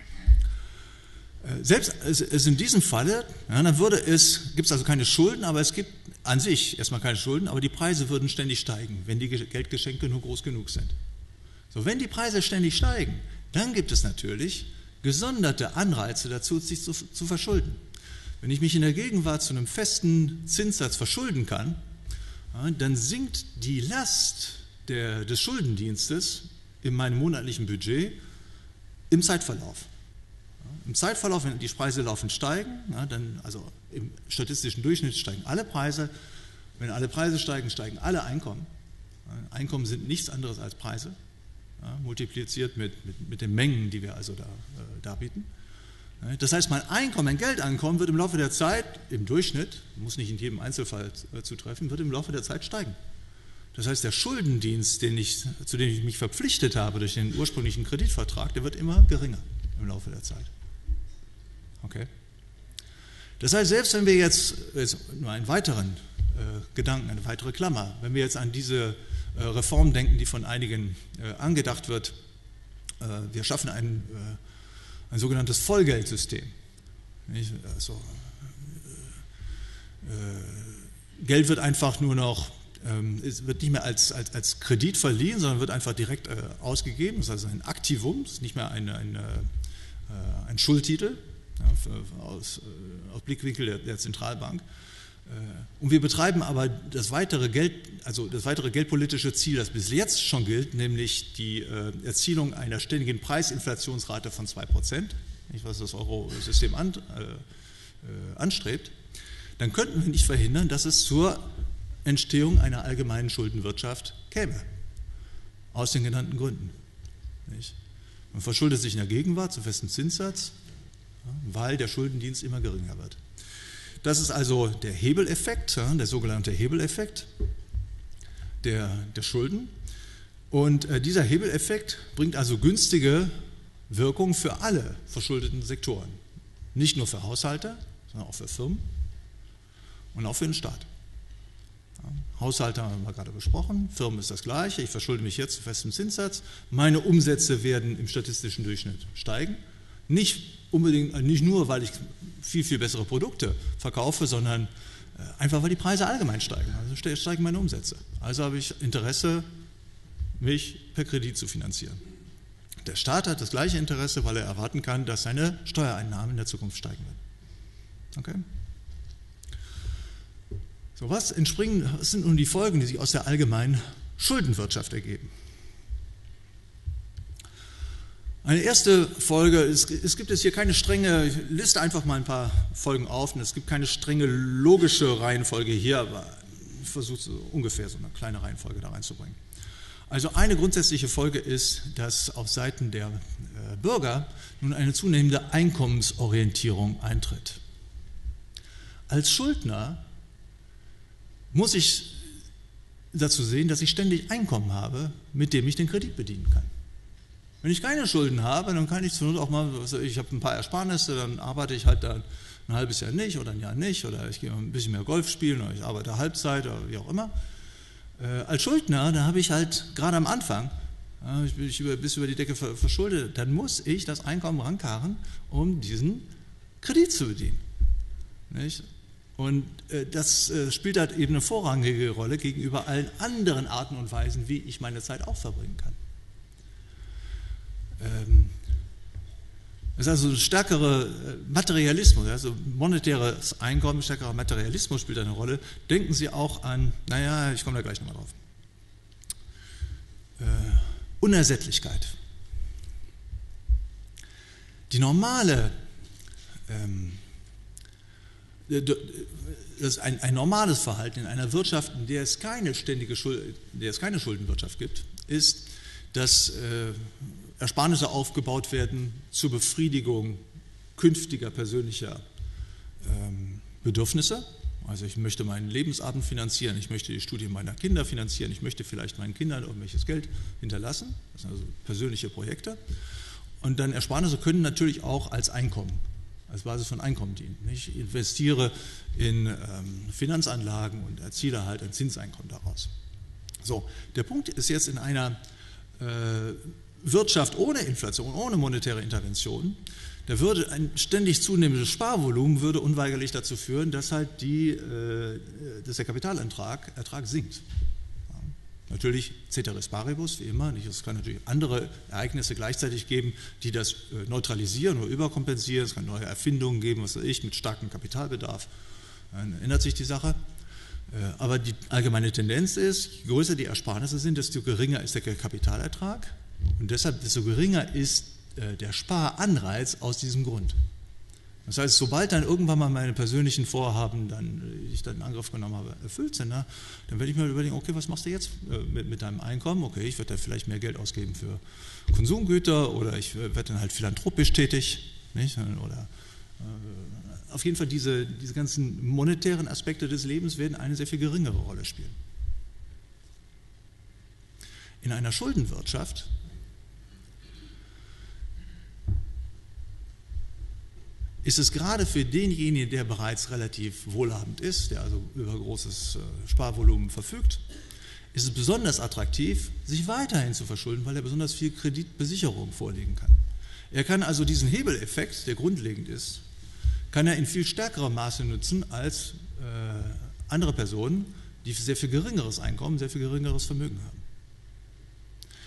A: Selbst in diesem Falle, ja, dann gibt es also keine Schulden, aber es gibt an sich erstmal keine Schulden, aber die Preise würden ständig steigen, wenn die Geldgeschenke nur groß genug sind. So, wenn die Preise ständig steigen, dann gibt es natürlich gesonderte Anreize dazu, sich zu verschulden. Wenn ich mich in der Gegenwart zu einem festen Zinssatz verschulden kann, dann sinkt die Last des Schuldendienstes in meinem monatlichen Budget im Zeitverlauf. Im Zeitverlauf, wenn die Preise laufend steigen, also im statistischen Durchschnitt steigen alle Preise. Wenn alle Preise steigen, steigen alle Einkommen. Einkommen sind nichts anderes als Preise, multipliziert mit den Mengen, die wir also da darbieten. Das heißt, mein Einkommen, mein Geldankommen wird im Laufe der Zeit, im Durchschnitt, muss nicht in jedem Einzelfall zutreffen, wird im Laufe der Zeit steigen. Das heißt, der Schuldendienst, zu dem ich mich verpflichtet habe durch den ursprünglichen Kreditvertrag, der wird immer geringer im Laufe der Zeit. Okay? Das heißt, selbst wenn wir jetzt nur einen weiteren Gedanken, eine weitere Klammer, wenn wir jetzt an diese Reform denken, die von einigen angedacht wird, wir schaffen ein sogenanntes Vollgeldsystem. Also, Geld wird einfach nur noch, es wird nicht mehr als Kredit verliehen, sondern wird einfach direkt ausgegeben. Das ist also ein Aktivum, das ist nicht mehr ein Schuldtitel. aus Blickwinkel der Zentralbank. Und wir betreiben aber das weitere geldpolitische Ziel, das bis jetzt schon gilt, nämlich die Erzielung einer ständigen Preisinflationsrate von 2%, was das Eurosystem anstrebt, dann könnten wir nicht verhindern, dass es zur Entstehung einer allgemeinen Schuldenwirtschaft käme. Aus den genannten Gründen. Man verschuldet sich in der Gegenwart zu festem Zinssatz, weil der Schuldendienst immer geringer wird. Das ist also der Hebeleffekt, der sogenannte Hebeleffekt der Schulden. Und dieser Hebeleffekt bringt also günstige Wirkung für alle verschuldeten Sektoren. Nicht nur für Haushalte, sondern auch für Firmen und auch für den Staat. Haushalte haben wir gerade besprochen, Firmen ist das Gleiche, ich verschulde mich jetzt zu festem Zinssatz, meine Umsätze werden im statistischen Durchschnitt steigen. Nicht nur, weil ich viel, viel bessere Produkte verkaufe, sondern einfach, weil die Preise allgemein steigen. Also steigen meine Umsätze. Also habe ich Interesse, mich per Kredit zu finanzieren. Der Staat hat das gleiche Interesse, weil er erwarten kann, dass seine Steuereinnahmen in der Zukunft steigen werden. Okay? So, was sind nun die Folgen, die sich aus der allgemeinen Schuldenwirtschaft ergeben? Eine erste Folge, es gibt jetzt hier keine strenge, ich liste einfach mal ein paar Folgen auf, und es gibt keine strenge logische Reihenfolge hier, aber ich versuche so ungefähr so eine kleine Reihenfolge da reinzubringen. Also eine grundsätzliche Folge ist, dass auf Seiten der Bürger nun eine zunehmende Einkommensorientierung eintritt. Als Schuldner muss ich dazu sehen, dass ich ständig Einkommen habe, mit dem ich den Kredit bedienen kann. Wenn ich keine Schulden habe, dann kann ich zur Not auch mal, ich habe ein paar Ersparnisse, dann arbeite ich halt dann ein halbes Jahr nicht oder ein Jahr nicht oder ich gehe mal ein bisschen mehr Golf spielen oder ich arbeite Halbzeit oder wie auch immer. Als Schuldner, da habe ich halt gerade am Anfang, ich bin bis über die Decke verschuldet, dann muss ich das Einkommen rankarren, um diesen Kredit zu bedienen. Nicht? Und das spielt halt eben eine vorrangige Rolle gegenüber allen anderen Arten und Weisen, wie ich meine Zeit auch verbringen kann. Es ist also ein stärkerer Materialismus, also monetäres Einkommen, stärkerer Materialismus spielt eine Rolle. Denken Sie auch an, ich komme da gleich nochmal drauf, Unersättlichkeit. Die normale, das ist ein normales Verhalten in einer Wirtschaft, in der es keine Schuldenwirtschaft gibt, ist, dass Ersparnisse aufgebaut werden zur Befriedigung künftiger persönlicher Bedürfnisse. Also ich möchte meinen Lebensabend finanzieren, ich möchte die Studien meiner Kinder finanzieren, ich möchte vielleicht meinen Kindern irgendwelches Geld hinterlassen. Das sind also persönliche Projekte. Und dann Ersparnisse können natürlich auch als Einkommen, als Basis von Einkommen dienen. Ich investiere in Finanzanlagen und erziele halt ein Zinseinkommen daraus. So, der Punkt ist jetzt in einer Wirtschaft ohne Inflation, ohne monetäre Intervention, da würde ein ständig zunehmendes Sparvolumen würde unweigerlich dazu führen, dass halt dass der Kapitalertrag sinkt. Ja. Natürlich ceteris paribus, wie immer. Nicht? Es kann natürlich andere Ereignisse gleichzeitig geben, die das neutralisieren oder überkompensieren. Es kann neue Erfindungen geben, was weiß ich, mit starkem Kapitalbedarf. Dann ändert sich die Sache. Aber die allgemeine Tendenz ist, je größer die Ersparnisse sind, desto geringer ist der Kapitalertrag. Und deshalb, desto geringer ist der Sparanreiz aus diesem Grund. Das heißt, sobald dann irgendwann mal meine persönlichen Vorhaben, die ich dann in Angriff genommen habe, erfüllt sind, dann werde ich mir überlegen, okay, was machst du jetzt mit deinem Einkommen? Okay, ich werde da vielleicht mehr Geld ausgeben für Konsumgüter oder ich werde dann halt philanthropisch tätig. Nicht? Oder auf jeden Fall diese ganzen monetären Aspekte des Lebens werden eine sehr viel geringere Rolle spielen. In einer Schuldenwirtschaft ist es gerade für denjenigen, der bereits relativ wohlhabend ist, der also über großes Sparvolumen verfügt, ist es besonders attraktiv, sich weiterhin zu verschulden, weil er besonders viel Kreditbesicherung vorlegen kann. Er kann also diesen Hebeleffekt, der grundlegend ist, kann er in viel stärkerem Maße nutzen als andere Personen, die sehr viel geringeres Einkommen, sehr viel geringeres Vermögen haben.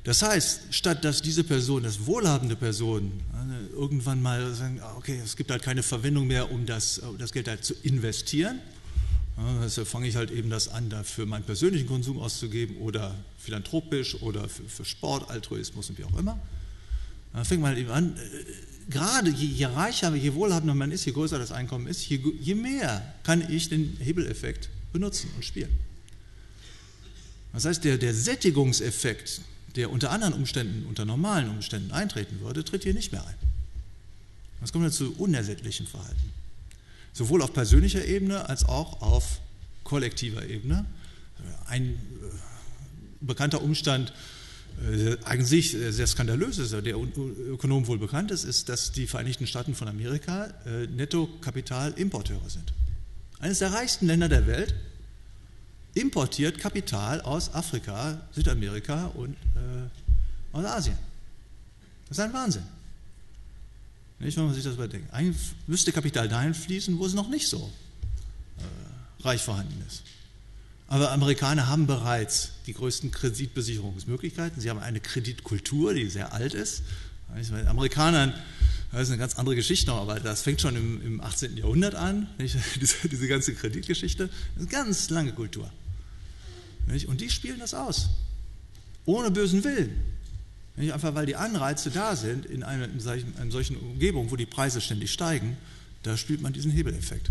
A: Das heißt, statt dass diese Person, das wohlhabende Person, irgendwann mal sagen, okay, es gibt halt keine Verwendung mehr, um das Geld halt zu investieren, also fange ich halt eben das an, da für meinen persönlichen Konsum auszugeben oder philanthropisch oder für Sport, Altruismus und wie auch immer. Dann fängt man halt eben an, gerade je reicher, je wohlhabender man ist, je größer das Einkommen ist, je mehr kann ich den Hebeleffekt benutzen und spielen. Das heißt, der Sättigungseffekt, der unter anderen Umständen, unter normalen Umständen eintreten würde, tritt hier nicht mehr ein. Das kommt dann zu unersättlichem Verhalten. Sowohl auf persönlicher Ebene als auch auf kollektiver Ebene. Ein bekannter Umstand, eigentlich sehr skandalös ist, der Ökonomen wohl bekannt ist, dass die Vereinigten Staaten von Amerika Nettokapitalimporteure sind. Eines der reichsten Länder der Welt importiert Kapital aus Afrika, Südamerika und aus Asien. Das ist ein Wahnsinn. Nicht, wenn man sich das überdenkt. Eigentlich müsste Kapital dahin fließen, wo es noch nicht so reich vorhanden ist. Aber Amerikaner haben bereits die größten Kreditbesicherungsmöglichkeiten. Sie haben eine Kreditkultur, die sehr alt ist. Bei Amerikanern, das ist eine ganz andere Geschichte noch, aber das fängt schon im 18. Jahrhundert an, nicht? Diese ganze Kreditgeschichte. Das ist eine ganz lange Kultur. Nicht? Und die spielen das aus. Ohne bösen Willen. Nicht? Einfach weil die Anreize da sind in einer solchen Umgebung, wo die Preise ständig steigen, da spielt man diesen Hebeleffekt.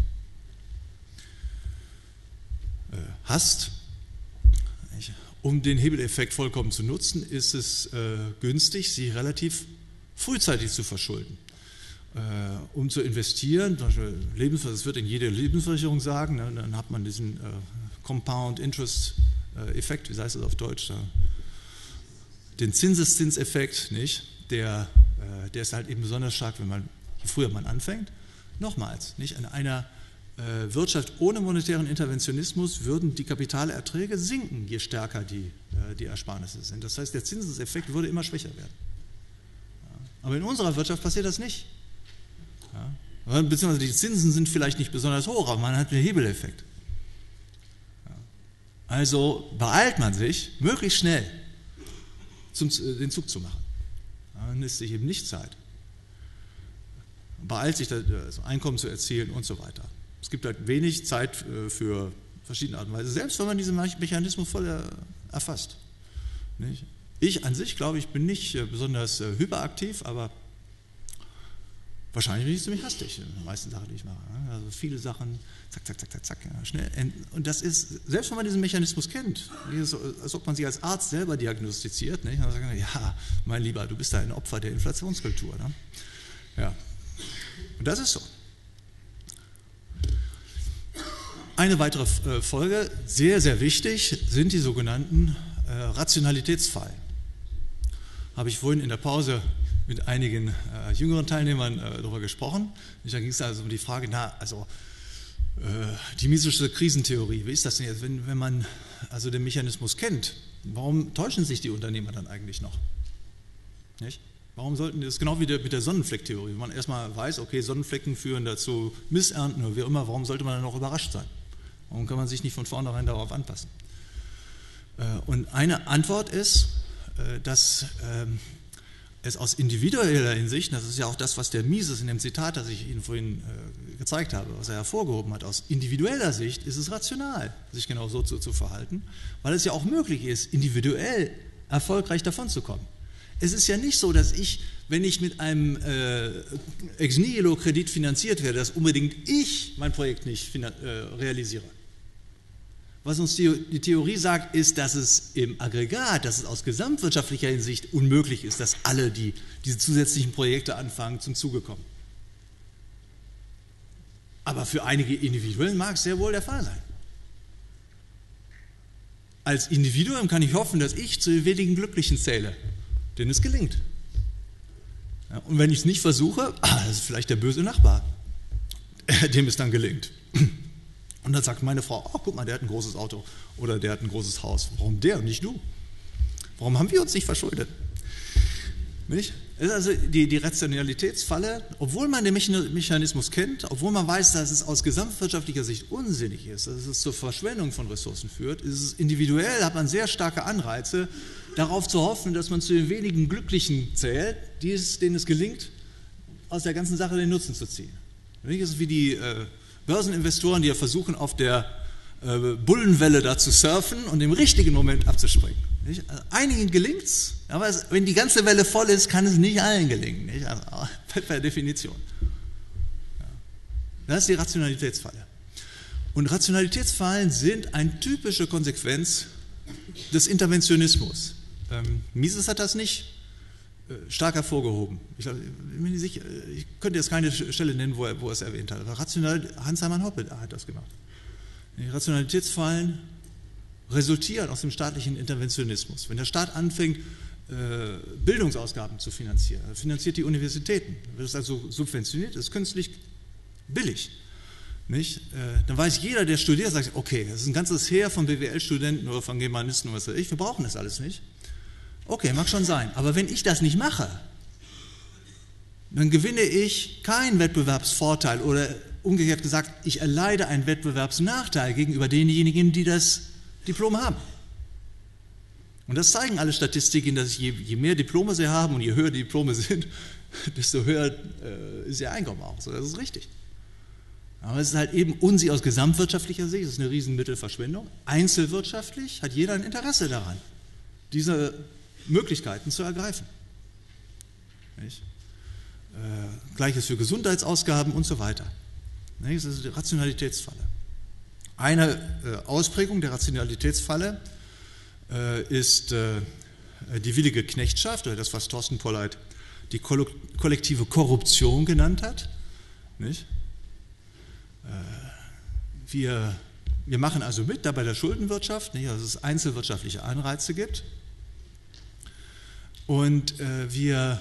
A: Hast, um den Hebeleffekt vollkommen zu nutzen, ist es günstig, sie relativ frühzeitig zu verschulden. Um zu investieren, zum Beispiel das wird in jeder Lebensversicherung sagen, dann hat man diesen Compound Interest Effekt, wie heißt das auf Deutsch, den Zinseszinseffekt, nicht? Der ist halt eben besonders stark, je früher man anfängt. Nochmals, nicht? In einer Wirtschaft ohne monetären Interventionismus würden die Kapitalerträge sinken, je stärker die Ersparnisse sind. Das heißt, der Zinseszinseffekt würde immer schwächer werden. Aber in unserer Wirtschaft passiert das nicht. Beziehungsweise die Zinsen sind vielleicht nicht besonders hoch, aber man hat einen Hebeleffekt. Also beeilt man sich, möglichst schnell den Zug zu machen. Dann lässt sich eben nicht Zeit. Beeilt sich, das Einkommen zu erzielen und so weiter. Es gibt halt wenig Zeit für verschiedene Arten und Weise, selbst wenn man diesen Mechanismus voll erfasst. Nicht? Ich an sich, glaube ich, bin nicht besonders hyperaktiv, aber wahrscheinlich bin ich ziemlich hastig in den meisten Sachen, die ich mache. Also viele Sachen, zack, zack, zack, zack, zack, ja, schnell. Und das ist, selbst wenn man diesen Mechanismus kennt, als ob man sich als Arzt selber diagnostiziert, nicht? Dann sagt man, ja, mein Lieber, du bist da ein Opfer der Inflationskultur. Ne? Ja. Und das ist so. Eine weitere Folge, sehr, sehr wichtig, sind die sogenannten Rationalitätsfallen. Habe ich vorhin in der Pause mit einigen jüngeren Teilnehmern darüber gesprochen. Da ging es also um die Frage, die Misesche Krisentheorie, wie ist das denn jetzt, wenn man also den Mechanismus kennt, warum täuschen sich die Unternehmer dann eigentlich noch? Nicht? Warum sollten das, genau wie mit der Sonnenflecktheorie, wenn man erstmal weiß, okay, Sonnenflecken führen dazu Missernten oder wie auch immer, warum sollte man dann noch überrascht sein? Warum kann man sich nicht von vornherein darauf anpassen? Und eine Antwort ist, dass es aus individueller Hinsicht, das ist ja auch das, was der Mises in dem Zitat, das ich Ihnen vorhin gezeigt habe, was er hervorgehoben hat, aus individueller Sicht ist es rational, sich genau so zu verhalten, weil es ja auch möglich ist, individuell erfolgreich davonzukommen. Es ist ja nicht so, dass ich, wenn ich mit einem Ex-Nihilo-Kredit finanziert werde, dass unbedingt ich mein Projekt nicht realisiere. Was uns die Theorie sagt, ist, dass es im Aggregat, dass es aus gesamtwirtschaftlicher Hinsicht unmöglich ist, dass alle, die diese zusätzlichen Projekte anfangen, zum Zuge kommen. Aber für einige Individuen mag es sehr wohl der Fall sein. Als Individuum kann ich hoffen, dass ich zu den wenigen Glücklichen zähle, denen es gelingt. Ja, und wenn ich es nicht versuche, das ist vielleicht der böse Nachbar, dem es dann gelingt. Und dann sagt meine Frau, oh, guck mal, der hat ein großes Auto oder der hat ein großes Haus. Warum der und nicht du? Warum haben wir uns nicht verschuldet? Nicht? Das ist also die Rationalitätsfalle, obwohl man den Mechanismus kennt, obwohl man weiß, dass es aus gesamtwirtschaftlicher Sicht unsinnig ist, dass es zur Verschwendung von Ressourcen führt, ist es individuell, hat man sehr starke Anreize, darauf zu hoffen, dass man zu den wenigen Glücklichen zählt, denen es gelingt, aus der ganzen Sache den Nutzen zu ziehen. Das ist wie die Börseninvestoren, die ja versuchen, auf der Bullenwelle da zu surfen und im richtigen Moment abzuspringen. Nicht? Also einigen gelingt es, aber wenn die ganze Welle voll ist, kann es nicht allen gelingen. Nicht? Also, per Definition. Ja. Das ist die Rationalitätsfalle. Und Rationalitätsfallen sind eine typische Konsequenz des Interventionismus. Mises hat das nicht stark hervorgehoben. Ich bin nicht sicher, ich könnte jetzt keine Stelle nennen, wo er es erwähnt hat. Aber Hans-Hermann Hoppe hat das gemacht. Die Rationalitätsfallen resultieren aus dem staatlichen Interventionismus. Wenn der Staat anfängt, Bildungsausgaben zu finanzieren, finanziert die Universitäten, wird es also subventioniert, ist künstlich billig. Nicht? Dann weiß jeder, der studiert, sagt, okay, das ist ein ganzes Heer von BWL-Studenten oder von Germanisten oder was weiß ich, wir brauchen das alles nicht. Okay, mag schon sein, aber wenn ich das nicht mache, dann gewinne ich keinen Wettbewerbsvorteil oder umgekehrt gesagt, ich erleide einen Wettbewerbsnachteil gegenüber denjenigen, die das Diplom haben. Und das zeigen alle Statistiken, dass je mehr Diplome sie haben und je höher die Diplome sind, desto höher ist ihr Einkommen auch. So, das ist richtig. Aber es ist halt eben unsinnig aus gesamtwirtschaftlicher Sicht, es ist eine riesen Mittelverschwendung. Einzelwirtschaftlich hat jeder ein Interesse daran, diese Möglichkeiten zu ergreifen. Nicht? Gleiches für Gesundheitsausgaben und so weiter. Das ist die Rationalitätsfalle. Eine Ausprägung der Rationalitätsfalle ist die willige Knechtschaft, oder das, was Thorsten Polleit die kollektive Korruption genannt hat. Nicht? Wir machen also mit da bei der Schuldenwirtschaft, nicht? Also dass es einzelwirtschaftliche Anreize gibt. Und wir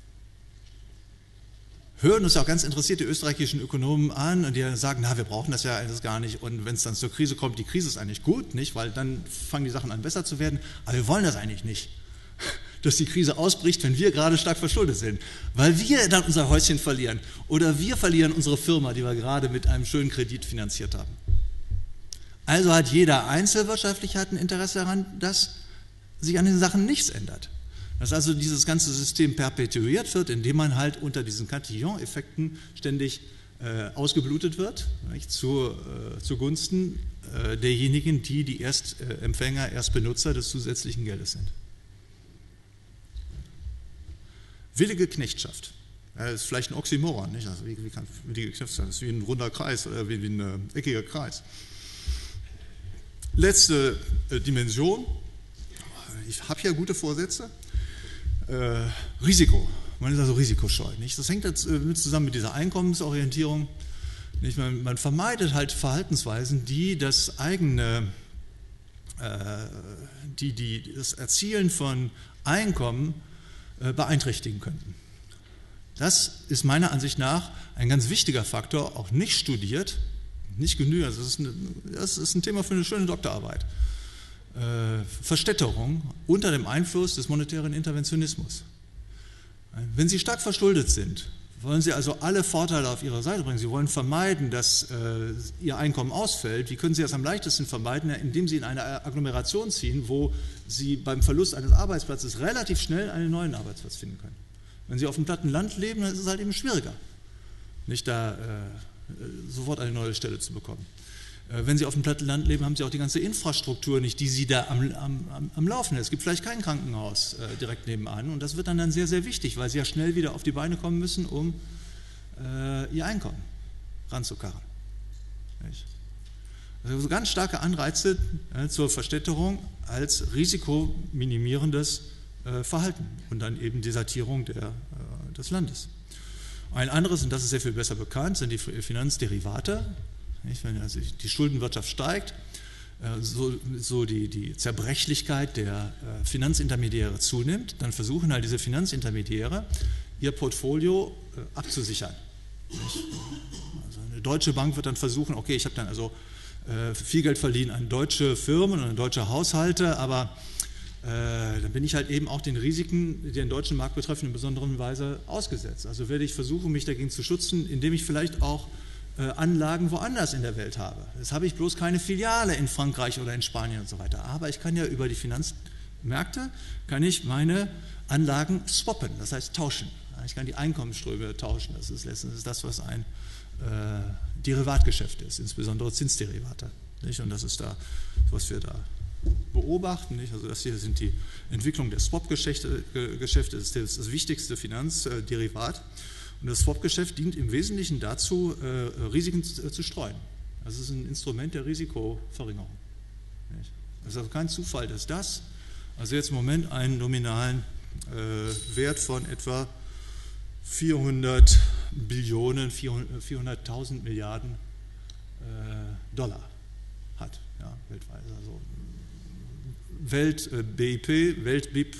A: hören uns auch ganz interessiert die österreichischen Ökonomen an und die sagen, na, wir brauchen das ja alles gar nicht und wenn es dann zur Krise kommt, die Krise ist eigentlich gut, nicht, weil dann fangen die Sachen an besser zu werden, aber wir wollen das eigentlich nicht, dass die Krise ausbricht, wenn wir gerade stark verschuldet sind, weil wir dann unser Häuschen verlieren oder wir verlieren unsere Firma, die wir gerade mit einem schönen Kredit finanziert haben. Also hat jeder einzelwirtschaftlich ein Interesse daran, dass sich an den Sachen nichts ändert. Dass also dieses ganze System perpetuiert wird, indem man halt unter diesen Cantillon-Effekten ständig ausgeblutet wird, nicht, zugunsten derjenigen, die Erstempfänger, Erstbenutzer des zusätzlichen Geldes sind. Willige Knechtschaft. Das ist vielleicht ein Oxymoron, nicht? Also wie kann willige Knechtschaft sein? Das ist wie ein runder Kreis oder wie ein eckiger Kreis. Letzte Dimension. Ich habe hier gute Vorsätze. Risiko. Man ist also risikoscheu. Nicht? Das hängt jetzt zusammen mit dieser Einkommensorientierung. Nicht? Man vermeidet halt Verhaltensweisen, die das eigene, das Erzielen von Einkommen beeinträchtigen könnten. Das ist meiner Ansicht nach ein ganz wichtiger Faktor, auch nicht studiert, nicht genügend. Also das ist ein Thema für eine schöne Doktorarbeit. Verstädterung unter dem Einfluss des monetären Interventionismus. Wenn Sie stark verschuldet sind, wollen Sie also alle Vorteile auf Ihre Seite bringen. Sie wollen vermeiden, dass Ihr Einkommen ausfällt. Wie können Sie das am leichtesten vermeiden? Indem Sie in eine Agglomeration ziehen, wo Sie beim Verlust eines Arbeitsplatzes relativ schnell einen neuen Arbeitsplatz finden können. Wenn Sie auf dem platten Land leben, dann ist es halt eben schwieriger, nicht da sofort eine neue Stelle zu bekommen. Wenn Sie auf dem platten Land leben, haben Sie auch die ganze Infrastruktur nicht, die Sie da am Laufen hält. Es gibt vielleicht kein Krankenhaus direkt nebenan und das wird dann sehr, sehr wichtig, weil Sie ja schnell wieder auf die Beine kommen müssen, um Ihr Einkommen ranzukarren. Also ganz starke Anreize zur Verstädterung als risikominimierendes Verhalten und dann eben Desertierung des Landes. Ein anderes, und das ist sehr viel besser bekannt, sind die Finanzderivate. Wenn also die Schuldenwirtschaft steigt, so die Zerbrechlichkeit der Finanzintermediäre zunimmt, dann versuchen halt diese Finanzintermediäre, ihr Portfolio abzusichern. Also eine deutsche Bank wird dann versuchen, okay, ich habe dann also viel Geld verliehen an deutsche Firmen und an deutsche Haushalte, aber dann bin ich halt eben auch den Risiken, die den deutschen Markt betreffen, in besonderer Weise ausgesetzt. Also werde ich versuchen, mich dagegen zu schützen, indem ich vielleicht auch Anlagen woanders in der Welt habe. Jetzt habe ich bloß keine Filiale in Frankreich oder in Spanien und so weiter. Aber ich kann ja über die Finanzmärkte, kann ich meine Anlagen swappen, das heißt tauschen. Ich kann die Einkommensströme tauschen. Das ist letztendlich das, was ein Derivatgeschäft ist, insbesondere Zinsderivate. Nicht? Und das ist da, was wir da beobachten. Nicht? Also das hier sind die Entwicklung der Swap-Geschäfte, das ist das wichtigste Finanzderivat. Und das Swap-Geschäft dient im Wesentlichen dazu, Risiken zu streuen. Das ist ein Instrument der Risikoverringerung. Nicht? Es ist also kein Zufall, dass das, also jetzt im Moment einen nominalen Wert von etwa 400 Billionen, 400.000 Milliarden Dollar hat, ja, weltweit. Also Welt-BIP, Welt-BIP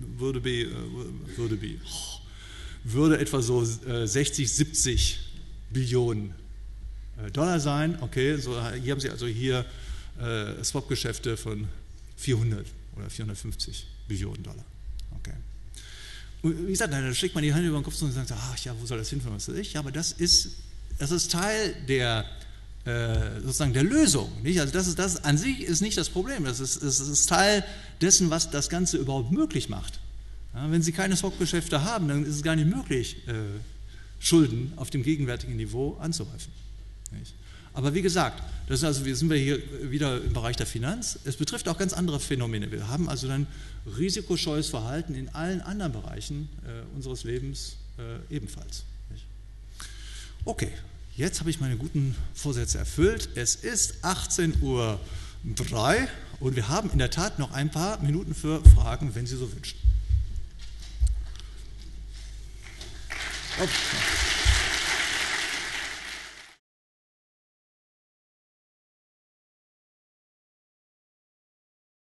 A: würde etwa so 60, 70 Billionen Dollar sein. Okay, so, hier haben Sie also hier Swap-Geschäfte von 400 oder 450 Billionen Dollar. Okay. Und wie gesagt, dann schlägt man die Hand über den Kopf und sagt, ach ja, wo soll das hinführen, was weiß ich. Ja, aber das ist Teil der sozusagen der Lösung. Nicht? Also das an sich ist nicht das Problem. Das ist Teil dessen, was das Ganze überhaupt möglich macht. Ja, wenn Sie keine Swap-Geschäfte haben, dann ist es gar nicht möglich, Schulden auf dem gegenwärtigen Niveau anzuhäufen. Nicht? Aber wie gesagt, das ist also, sind wir hier wieder im Bereich der Finanz. Es betrifft auch ganz andere Phänomene. Wir haben also dann risikoscheues Verhalten in allen anderen Bereichen unseres Lebens ebenfalls. Nicht? Okay, jetzt habe ich meine guten Vorsätze erfüllt. Es ist 18:03 Uhr und wir haben in der Tat noch ein paar Minuten für Fragen, wenn Sie so wünschen. Oh.